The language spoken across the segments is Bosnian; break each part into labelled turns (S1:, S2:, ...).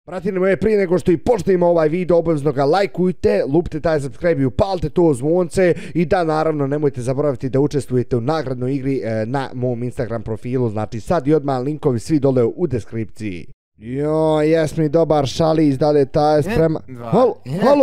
S1: Pratite moje prije nego što i počnemo ovaj video, obavezno ga lajkujte, lupite taj subscribe i upalite to zvonce i da naravno nemojte zaboraviti da učestvujete u nagradnoj igri na mom Instagram profilu, znači sad i odmah linkovi svi dole u deskripciji. Joj, jes mi dobar šalić, da li je taj sprema... Halo!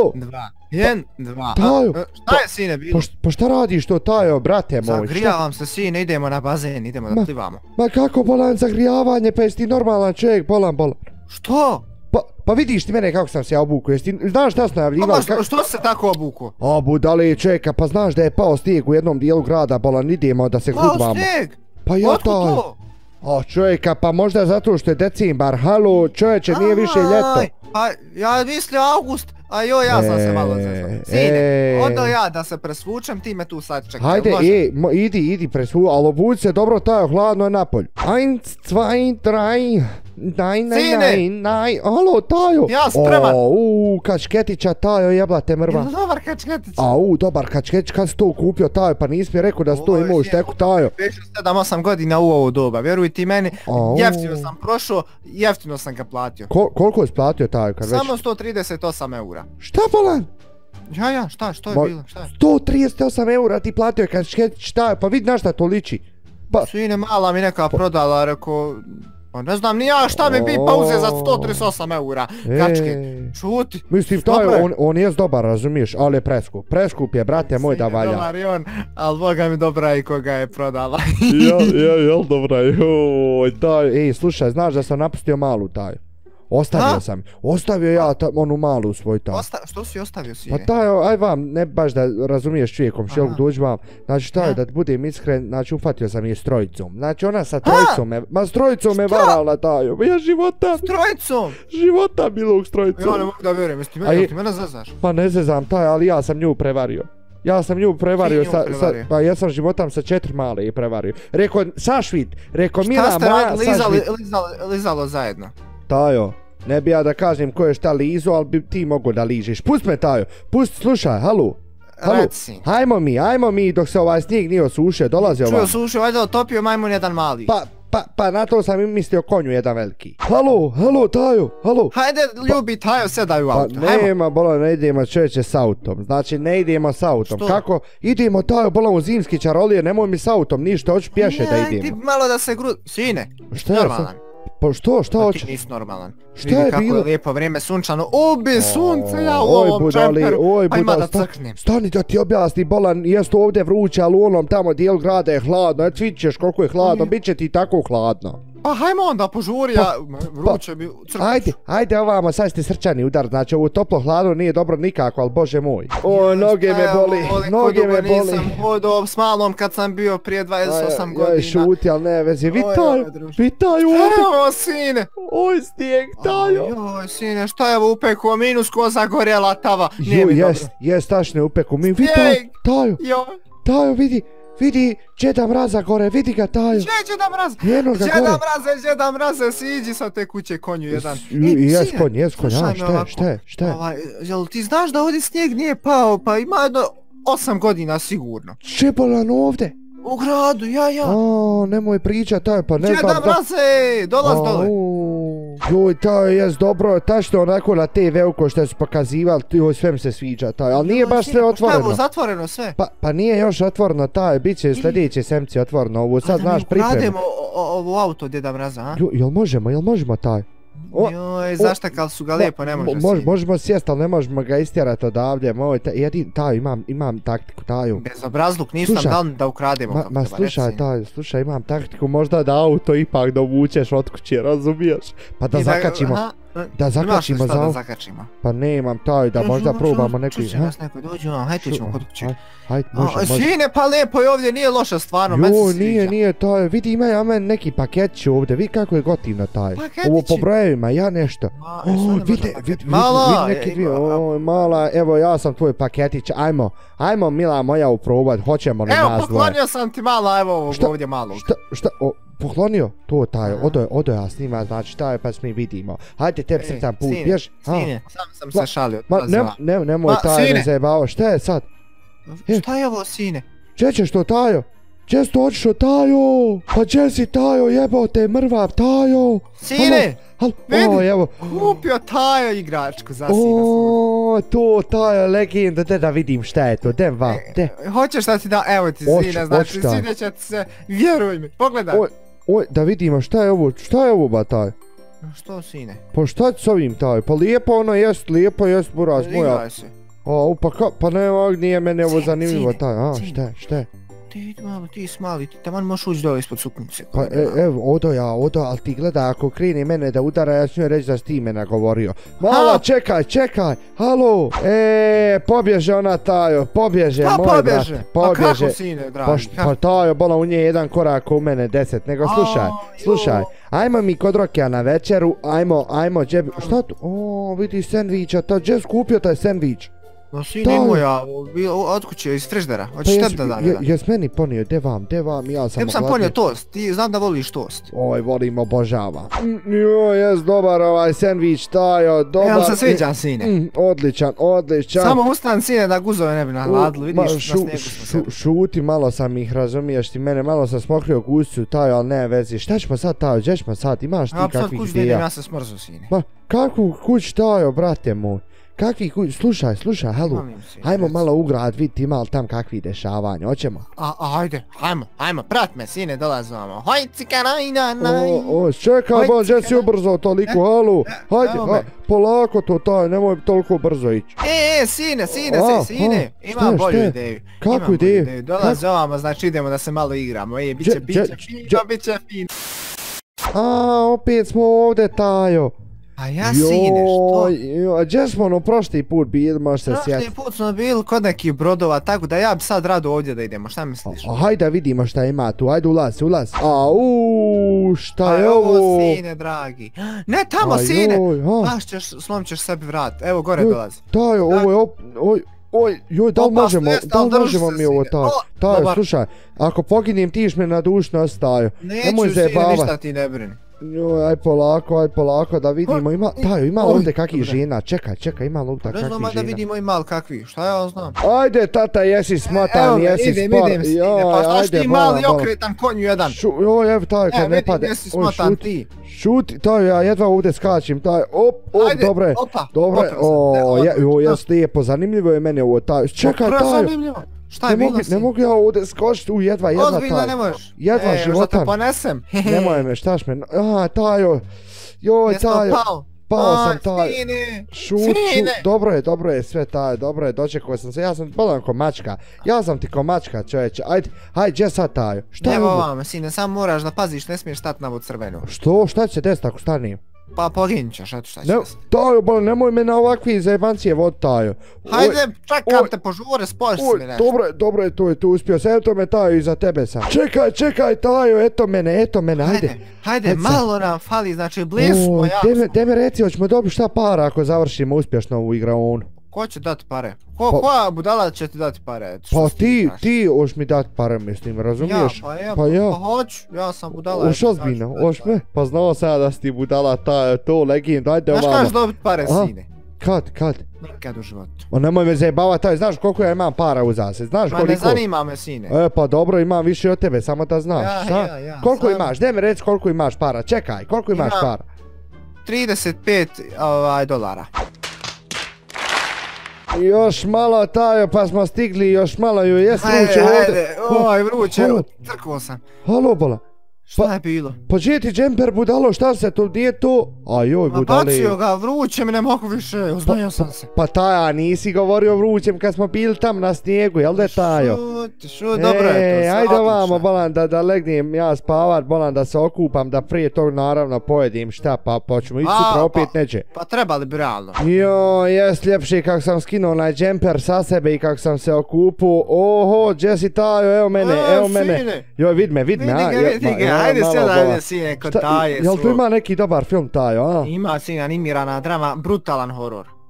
S1: Tajo!
S2: Šta je, sine, bilo?
S1: Pa šta radiš to, Tajo, brate moj?
S2: Zagrijavam se, sine, idemo na bazen, idemo da plivamo.
S1: Ma kako bolan zagrijavanje, pa jesi ti normalan čovjek, bolan.
S2: Što?
S1: Pa vidiš ti mene kako sam se obukao, znaš šta sam najavljivao?
S2: Što se tako obukao?
S1: O, budali čeka, pa znaš da je pao snijeg u jednom dijelu grada, bolan, idemo da se grudvamo.
S2: Pao snijeg?
S1: Pa ja taj. O, čovjeka, pa možda zato što je decembar, halo, čovječe, nije više ljeto.
S2: Pa ja mislio avgust, a joj, ja sam se malo zezao. Sine, onda ja da se presvučem, ti me tu sad čekaj.
S1: Hajde, idi presvuči, ali obuci se dobro, Tajo, hladno je napolj. 1, 2, 3, naj, alo, Tajo.
S2: Ja spreman.
S1: Kačketića, Tajo, jeblate mrva.
S2: Jel dobar kačketić?
S1: Dobar kačketić, kad si to kupio, Tajo, pa nisi mi rekao da si to imao u šteku, Tajo.
S2: Već 7-8 godina u ovo doba, vjeruj ti meni, jeftino sam prošao, jeftino sam ga platio.
S1: Koliko si platio, Tajo, kad već?
S2: Samo 138 eura.
S1: Šta, bolan?
S2: Ja, šta, što je bilo, šta je?
S1: 138 eura ti platio kačketić, Tajo, pa vidi na šta to liči.
S2: Sine, mala mi neka prodala, rekao... Pa ne znam ni ja šta mi bi pa uze za 138 eura kačke. Šuti.
S1: Mislim, Tajo, on jest dobar, razumiješ, ali je preskup. Preskup je, brate moj, da valja.
S2: Dobar i on, ali boga mi dobra i koga je prodala.
S1: Jel dobra, joj, Tajo, slušaj, znaš da sam napustio malu, Tajo. Ostavio ja onu malu svoj Tajo.
S2: Što si ostavio, sine?
S1: Pa Tajo, aj vam, ne baš da razumiješ čovjekom šelog dođi vam. Znači Tajo, da budem iskren, znači ufatio sam je s trojicom. Znači ona sa trojicom me varala, Tajo. Ja života.
S2: S trojicom?
S1: Života bilog s trojicom.
S2: Ja ne mogu da vjerujem, jesi ti mene zezaš?
S1: Pa ne zezam, Tajo, ali ja sam nju prevario. Pa ja sam životam sa 4 male i prevario. Rekao, sašvit, rekao mila moja, sašvit.
S2: Šta ste lizalo zajedno?
S1: Tajo, ne bi ja da kažem ko je šta lizo, ali bi ti mogo da ližeš. Pust me, Tajo, slušaj, halo. Hajmo mi dok se ovaj snijeg nije osušio, dolaze ovaj.
S2: Čuo osušio, valjda otopio majmun jedan mali.
S1: Pa na to sam mislio konju jedan veliki. Halo, Tajo, halo.
S2: Hajde, ljubi, Tajo, sedaj u auto, hajmo.
S1: Pa nema, bolan, ne idemo čovječe s autom. Znači, ne idemo s autom.
S2: Što?
S1: Kako? Idemo, Tajo, bolan, u zimski čarolije, nemoj mi s autom, ništa, hoću pješe da idemo.
S2: Ti malo da se Sine, normalan.
S1: Pa šta hoće?
S2: Ti nisi normalan.
S1: Šta je bilo?
S2: Kako je lijepo vrijeme sunčano. Ubi sunce ja u ovom džemperu. Pa ima da crknem.
S1: Stani da ti objasni, bolan, jest ovdje vruće, ali u onom tamo dijelu grada je hladno. Vidit ćeš koliko je hladno, bit će ti tako hladno.
S2: Pa hajmo onda požuri, ja vruće bi crkneš.
S1: Ajde ovamo, sad ste srčani udar, znači ovo toplo hladno nije dobro nikako, ali bože moj. O, noge me boli.
S2: Nisam hodao s malom kad sam bio prije 28 godina.
S1: Joj, šuti, ali ne vezi, vitaju ovdje.
S2: Evo, sine.
S1: Oj, snijeg, Tajo.
S2: Joj, sine, šta je ovo upeko, minus ko zagorjela tava.
S1: Jest, tašne upeko, Tajo, vidi, Džeda Mraza gore, vidi ga, Tajo.
S2: Džeda Mraze, siđi sa te kuće konju jedan.
S1: Jes konj, šta je?
S2: Jel ti znaš da ovdje snijeg nije pao, pa ima jedno 8 godina sigurno.
S1: Čebolan ovdje?
S2: U gradu, ja.
S1: Nemoj pričat, Tajo, pa ne znam.
S2: Džeda Mraze, dolaz dole.
S1: Joj, Tajo, jes dobro, tačno onako na TV-u ko što su pokazivali, joj, sve mi se sviđa, Tajo, ali nije baš sve otvoreno.
S2: Šta je ovo, zatvoreno sve?
S1: Pa nije još otvoreno, Tajo, bit će sljedeće semci otvoreno, ovo sad znaš pripremu.
S2: Da mi ukrademo ovo auto Deda Mraza, a?
S1: Jel možemo, Tajo?
S2: Joj, zaštakali su ga lijepo, ne može si.
S1: Možemo sjest, ali ne možemo ga istjerati odavdje, Tajo, imam taktiku, Tajo.
S2: Bezobrazluk, nisam dal da ukrademo.
S1: Ma slušaj, Tajo, imam taktiku, možda da auto ipak dovučeš od kuće, razumiješ? Pa da zakačimo. Da zakačimo za ovo. Pa nemam, Tajo, da možda probamo neki.
S2: Čuće nas neko dođe, hajde tu ćemo kod kuće.
S1: Hajde, može.
S2: Sine, pa lijepo je ovdje, nije loša stvarno, meni se sviđa.
S1: Nije, Tajo, vidi ima meni neki paketić ovdje, vidi kako je gotivno, Tajo. Ovo po brojevima, ja nešto. Vidi neki dvije, mala, evo ja sam tvoj paketić, ajmo mila moja uprobat, hoćemo li nas dvoje.
S2: Evo, poklonio sam ti mala, evo ovog ovdje malog.
S1: Šta, poklonio? To, Tajo, odo ja snima, znači Tajo, pa mi vidimo. Hajde, tebi srcam put, bješ?
S2: Sine, sam se šalio.
S1: Nemoj, Tajo, ne zajebao, šta je sad?
S2: Šta je ovo, sine?
S1: Čećeš to, Tajo? Gdje si to otišao, Tajo? Pa gdje si, Tajo, jebote, mrvav, Tajo?
S2: Sine,
S1: vidi,
S2: evo. Kupio Tajo igračku za sina.
S1: To, Tajo, legenda, da vidim šta je to, dem vam, de.
S2: Hoćeš da ti da, evo ti sine, znači sine će ti se, vjeruj mi, pogledaj.
S1: Oj, da vidimo šta je ovo, ba, Tajo?
S2: Što, sine?
S1: Pa šta s ovim, Tajo? Pa lijepo ono jest, buraz moja.
S2: Igraj se.
S1: Pa nije mene ovo zanimljivo, Tajo, šta je?
S2: Ti smali, ti tamo možeš ući dole ispod suknice.
S1: Pa evo, odo, ali ti gledaj, ako kreni mene da udara, ja ću njoj reći da si ti me nagovorio. Mala, čekaj, halo. Pobježe ona, Tajo, pobježe, moj brat.
S2: Pa kako, sine, dragi?
S1: Pa Tajo, bola u nje jedan korak u mene 10, nego slušaj. Ajmo mi kod Rokija na večeru, ajmo, šta tu? Vidi sendviča, gdje si kupio taj sendvič?
S2: No sine moja, od kuće iz friždera, hoćeš tebi da dam jedan?
S1: Jes meni ponio, de vam, ja sam
S2: sam ponio tost, ti znam da voliš tost.
S1: Oj, volim, obožavam. Jes dobar ovaj sandvič, Tajo, dobar.
S2: Jel se sviđa, sine?
S1: Odličan.
S2: Samo ustan, sine, da guzove ne bi nahladili, vidiš, na snijegu smo se.
S1: Šuti, malo sam ih, razumiješ ti mene, malo sam smokrio gusicu, Tajo, ali ne vezi. Šta ćemo sad, Tajo, gdje ćemo sad, imaš ti kakvih ideja?
S2: Ja se smrzu, sine.
S1: Ma, kakvu kuć, Tajo, brate moj? Kakvi kuć, slušaj, halo, hajmo malo u grad, vidite ima li tam kakvi dešavanja, hoćemo?
S2: Hajmo, prat me, sine, dolazimo. Hoj, cikarajna,
S1: čekaj, bon, gdje si ubrzao toliko, halo, hajde, polako to, Tajo, nemoj toliko brzo ići.
S2: Sine, imam bolju ideju.
S1: Kakvu ideju?
S2: Dolazimo, znači idemo da se malo igramo, bit će fino.
S1: Opet smo ovdje, Tajo.
S2: A ja, sine, što?
S1: A gdje smo ono prošli put bili, možeš se sjeti?
S2: Prošli put smo bili kod nekih brodova, tako da ja bi sad rado ovdje da idemo, šta misliš?
S1: Hajde da vidimo šta ima tu, hajde ulaz. Šta je ovo?
S2: Ovo, sine, dragi. Ne, tamo, sine! Slomit ćeš sebi vrat, evo gore dolazi.
S1: Tajo, ovo je, joj, da li možemo mi ovo, Tajo, slušaj, ako poginim tiš me na duš nas, Tajo.
S2: Neću, sine, ništa ti ne brini.
S1: Joj, aj polako, da vidimo, Tajo, ima li ovdje kakvih žena, čekaj, ima li ovdje kakvih žena?
S2: Ne znam, da vidimo ima li kakvih, šta ja znam?
S1: Ajde, tata, jesi smotan, jesi spor,
S2: idem, pa znaš ti mali okretan konju jedan?
S1: Joj, evo, Tajo, kad ne pade,
S2: jesi smotan ti.
S1: Šuti, Tajo, ja jedva ovdje skačim, Tajo, dobre, jes lijepo, zanimljivo je mene ovo, Tajo, čekaj, Tajo.
S2: Šta je bilo,
S1: ne mogu ja ovdje skočiti, jedva,
S2: ozbiljno ne možeš.
S1: Jedva životan.
S2: Možda te ponesem.
S1: Nemoj me, štaš me, Tajo. Joj, Tajo. Pao sam, Tajo. Dobro je sve, Tajo, dobro je, dočekao sam se, ja sam bolan ko mačka. Ja sam ti ko mačka, čovječe, ajde, gdje sad, Tajo? Šta je ovo?
S2: Evo vam, sine, samo moraš da paziš, ne smiješ stati na ovu crvenu.
S1: Što? Šta će se desiti ako stanem?
S2: Pa poginit ćeš, eto šta će desiti.
S1: Tajo, bolan, nemoj me na ovakvi zajebancije vod, Tajo.
S2: Hajde, čekam te, požure, spojiš se mi nešto.
S1: Dobro je, to uspio se, eto me, Tajo, iza tebe sam. Čekaj, Tajo, eto mene,
S2: Hajde, malo nam fali, znači blizu smo jako.
S1: Daj mi reci, hoćemo dobiti šta para ako završimo uspješno ovu igraonu?
S2: Ko će dati pare? Koja budala će ti dati pare?
S1: Pa ti hoš mi dati pare, mislim, razumiješ?
S2: Pa hoću, ja sam budala.
S1: Hoš ozbiljno, hoš me? Pa znao sam da si ti budala, to legenda, ajde ovamo.
S2: Znaš kada ćeš dobiti pare, sine?
S1: Kad?
S2: Nikad u životu.
S1: Nemoj me zajebavati, Tajo, znaš koliko ja imam para u zase, znaš koliko?
S2: Ma ne zanima me, sine.
S1: Pa dobro, imam više od tebe, samo da znaš, šta? Koliko imaš, daj mi reci koliko imaš para, čekaj, koliko imaš para?
S2: 35 dolara.
S1: Još malo, Tajo, pa smo stigli, još malo ju jes vruće ovdje.
S2: Oj, vruće, trkao sam.
S1: Halo, bola.
S2: Šta je bilo?
S1: Pa gdje ti džemper, budalo, šta se tu, gdje je to? Ajoj, budali.
S2: Bacio ga, vruće mi, ne mogu više, oznojio sam se.
S1: Pa Taja, nisi govorio vrućem kad smo bili tam na snijegu, jel da je, Tajo?
S2: Dobro je to,
S1: ajde ovamo, bolan, da legnem ja spavat, bolan, da se okupam, da prije tog naravno pojedim, šta, pa počnemo ići sutra opet neće.
S2: Pa trebali bi realno.
S1: Joj, jes ljepši kako sam skinuo onaj džemper sa sebe i kako sam se okupu. Oho, gdje si, Tajo, evo mene. Joj, vid me,
S2: ajde sjeda, sine, kod Taje.
S1: Jel tu ima neki dobar film, Tajo, a?
S2: Ima, sine, animirana drama, brutalan horor.